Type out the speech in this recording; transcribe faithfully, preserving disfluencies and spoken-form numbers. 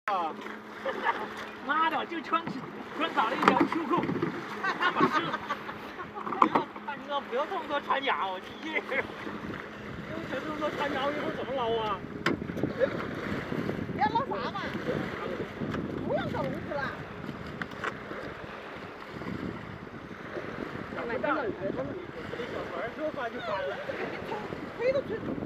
啊！妈的，就穿穿打了一条秋裤，那么湿。大哥，不要这么多船桨，我急。这这么多船桨，我一会儿怎么捞啊？ 要捞啥嘛？不用搞笼子了。 不大，他们这小船说翻就翻了。 推都推不